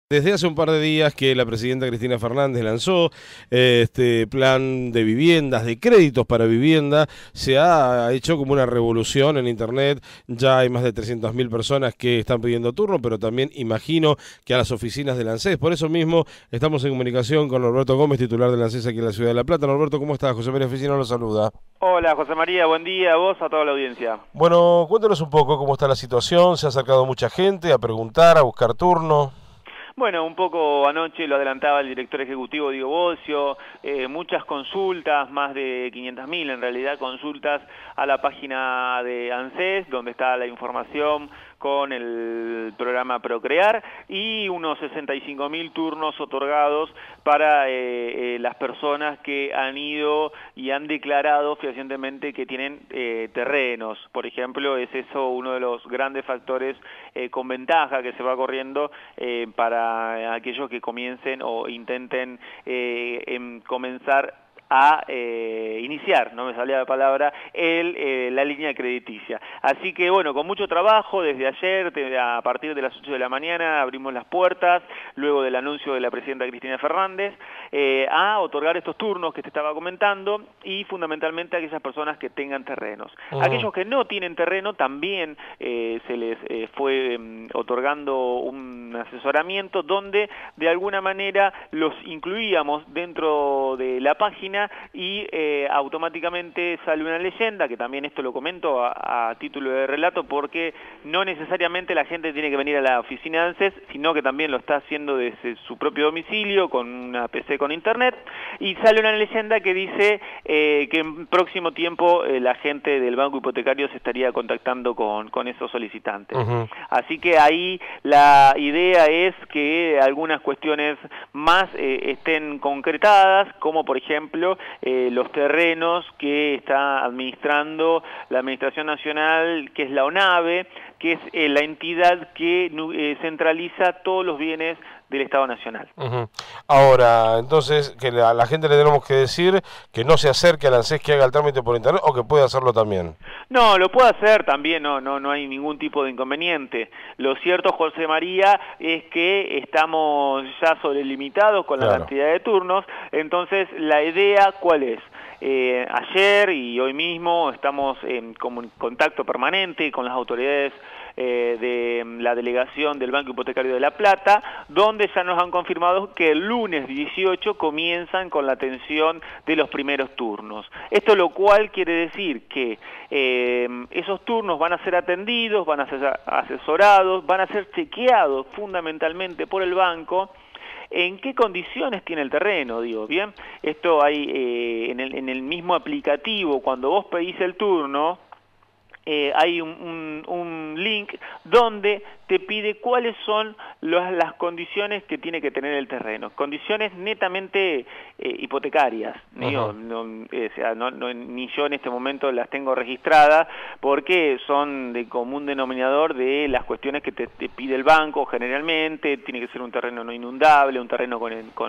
Desde hace un par de días que la presidenta Cristina Fernández lanzó este plan de viviendas, de créditos para vivienda, se ha hecho como una revolución en Internet. Ya hay más de 300.000 personas que están pidiendo turno, pero también imagino que a las oficinas del ANSES. Por eso mismo estamos en comunicación con Norberto Gómez, titular del ANSES aquí en la Ciudad de La Plata. Norberto, ¿cómo estás? José María Oficina lo saluda. Hola José María, buen día a vos, a toda la audiencia. Bueno, cuéntanos un poco cómo está la situación. ¿Se ha acercado mucha gente a preguntar, a buscar turno? Bueno, un poco anoche lo adelantaba el director ejecutivo Diego Bocio, muchas consultas, más de 500.000 en realidad consultas a la página de ANSES, donde está la información con el programa Procrear, y unos 65.000 turnos otorgados para las personas que han ido y han declarado fehacientemente que tienen terrenos. Por ejemplo, es eso uno de los grandes factores con ventaja que se va corriendo para aquellos que comiencen o intenten comenzar a iniciar, no me salía la palabra, la línea crediticia. Así que bueno, con mucho trabajo, desde ayer, a partir de las 8 de la mañana, abrimos las puertas, luego del anuncio de la presidenta Cristina Fernández, a otorgar estos turnos que te estaba comentando, y fundamentalmente a aquellas personas que tengan terrenos. Aquellos que no tienen terreno también se les fue otorgando un asesoramiento donde de alguna manera los incluíamos dentro de la página y automáticamente sale una leyenda, que también esto lo comento a título de relato, porque no necesariamente la gente tiene que venir a la oficina de ANSES, sino que también lo está haciendo desde su propio domicilio, con una PC con internet, y sale una leyenda que dice que en próximo tiempo la gente del banco hipotecario se estaría contactando con esos solicitantes. Así que ahí la idea es que algunas cuestiones más estén concretadas, como por ejemplo los terrenos que está administrando la Administración Nacional, que es la ONAVE, que es la entidad que centraliza todos los bienes del Estado Nacional. Ahora, entonces, que a la gente le tenemos que decir que no se acerque al ANSES, que haga el trámite por internet, o que puede hacerlo también. No, lo puede hacer también, no hay ningún tipo de inconveniente. Lo cierto, José María, es que estamos ya sobrelimitados con la cantidad de turnos. Entonces, la idea, ¿cuál es? Ayer y hoy mismo estamos en contacto permanente con las autoridades de la delegación del Banco Hipotecario de La Plata, donde ya nos han confirmado que el lunes 18 comienzan con la atención de los primeros turnos. Esto lo cual quiere decir que esos turnos van a ser atendidos, van a ser asesorados, van a ser chequeados fundamentalmente por el banco. ¿En qué condiciones tiene el terreno? Digo, bien, esto hay en el mismo aplicativo, cuando vos pedís el turno, hay un link donde te pide cuáles son las condiciones que tiene que tener el terreno. Condiciones netamente hipotecarias. Digo, ni yo en este momento las tengo registradas porque son de común denominador de las cuestiones que te pide el banco generalmente. Tiene que ser un terreno no inundable, un terreno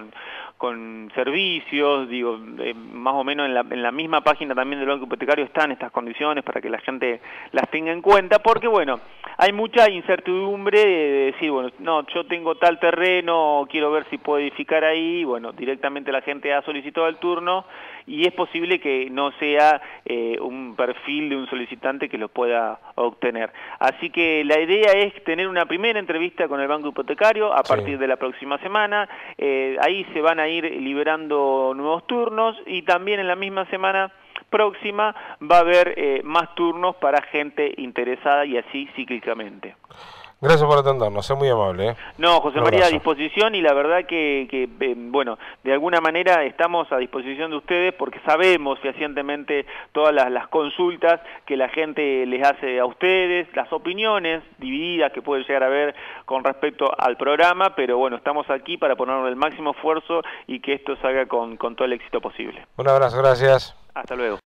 con servicios. Digo, más o menos en la misma página también del Banco Hipotecario están estas condiciones para que la gente las tenga en cuenta, porque bueno, hay mucha incertidumbre de decir, bueno, no, yo tengo tal terreno, quiero ver si puedo edificar ahí. Bueno, directamente la gente ha solicitado el turno y es posible que no sea un perfil de un solicitante que lo pueda obtener. Así que la idea es tener una primera entrevista con el Banco Hipotecario a partir de la próxima semana. Ahí se van a ir liberando nuevos turnos, y también en la misma semana próxima va a haber más turnos para gente interesada, y así cíclicamente. Gracias por atendernos, es muy amable. No, José María, a disposición, y la verdad que bueno, de alguna manera estamos a disposición de ustedes porque sabemos fehacientemente todas las consultas que la gente les hace a ustedes, las opiniones divididas que pueden llegar a haber con respecto al programa, pero bueno, estamos aquí para poner el máximo esfuerzo y que esto salga con todo el éxito posible. Un abrazo, gracias. Hasta luego.